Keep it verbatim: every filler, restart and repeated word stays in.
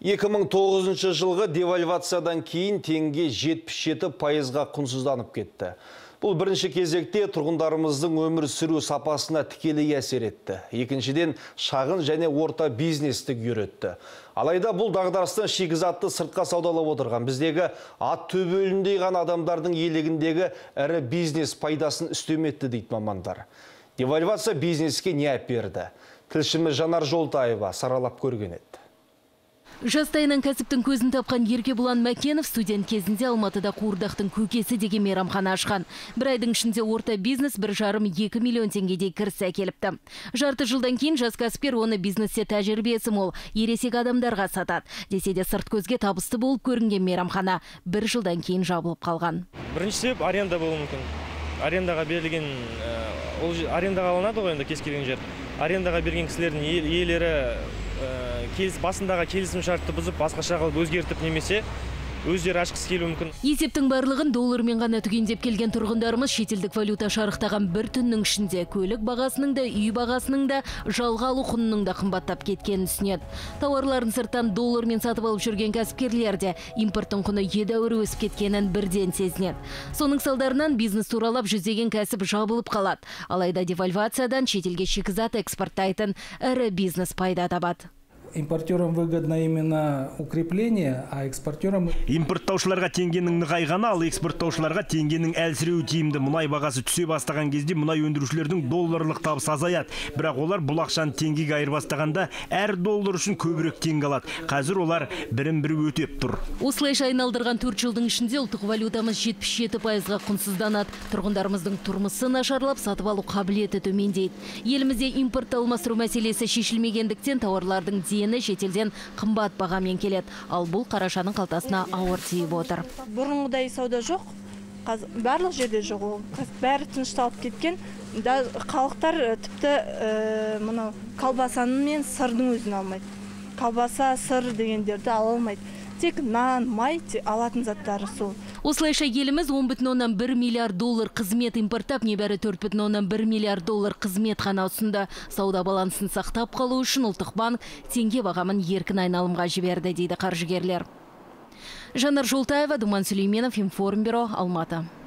екі мың тоғызыншы жылғы девальвациядан кейін теңге жетпіс жеті пайызға құнсызданып кетті. Бұл бірінші кезекте тұрғындарымыздың өмір сүру сапасына тікелей әсер етті. Екіншіден, шағын және орта бизнесті күйретті. Алайда бұл дағдарыстан шикізатты сыртқа саудалап отырған біздегі ат төбеліндей ғана адамдардың елегіндегі ірі бизнес пайдасын үстеметті дейді мамандар. Девальвация бизнеске не әперді? Тілшіміз Жанар Жолтаева саралап көрген еді. Жастайынан кәсіптің көзін тапқан Еркебұлан Мәкенов студент кезінде Алматыда қуырдақтың көкесі деген мейрамхана ашқан. Бір айдың ішінде орта бизнес бір жарым екі миллион теңгедей кіріс әкеліпті. Жарты жылдан кейін жас кәсіпкер оны бизнесте тәжірибесі мол, ересек адамдарға сатады. Десе де сырт көзге табысты болып көрінген мейрамхана бір жылдан кейін жабылып қалған. Бірінші себеп аренда болуы мүмкін. Арендаға берілген, ол арендаға алынады ғой енді кез келген жер. Арендаға берген кісілердің иелері басындағы келісім шартты бұзып, басқаша қылып өзгертіп немесе өздері ашқысы келуі мүмкін. Есептің барлығын доллармен ғана түгендеп келген тұрғындарымыз шетелдік валюта шарықтаған бір түннің ішінде көлік бағасының да, үй бағасының да, жалға алу құнының да қымбаттап кеткенін түсінеді. Тауарларын сырттан доллармен сатып алып жүрген кәсіпкерлерде импорттың құны едәуір өсіп кеткенін бірден сезінеді. Соның салдарынан бизнес туралап жүздеген кәсіп жабылып қалады. Алайда девальвациядан шетелге шикізат экспорттайтын ірі бизнес пайда табады. Импортерам выгодно именно укрепление, а экспортерам... Импорттаушыларға теңгенің нығайғаны, ал экспорттаушыларға теңгенің әлсіреуі тиімді. Мұнай бағасы түсе бастаған кезде мұнай өндірушілердің долларлық табысы азаяды. Бірақ олар бұл ақшаны теңгеге айырбастағанда әр доллар үшін көбірек теңге алады. Қазір олар бірін-бірі өтеп тұр. Осылайша айналдырған төрт жылдың ішінде ұлттық валютамыз жетпіс жеті пайызға құнсызданады. Тұрғындарымыздың тұрмысы нашарлап, сатып алу қабілеті төмендейді. Елімізде импорт алмастыру мәселесі шешілмегендіктен тауарлардың дені шетелден қымбат бағамен келеді. Ал бұл қарашаның қалтасына ауыр тиіп отыр. Бұрынғыдай сауда жоқ, барлық жерде жоқ ол. Бәрі тынышталып кеткен. Халықтар тіпті мұны колбасаны мен сырдың өзін алмайды. Колбаса, сыр дегендерді ала алмайды. Тек нан, май алатын заттары сол. Осылайша еліміз он бүтін оннан бір миллиард доллар қызмет импорттап, небәрі төрт бүтін оннан бір миллиард доллар қызмет қана ұсынды. Сауда балансын сақтап қалу үшін ұлттық банк теңге бағамын еркін айналымға жіберді дейді қаржыгерлер. Жанар Жолтаева, Думан Сүлейменов, Информбюро, Алматы.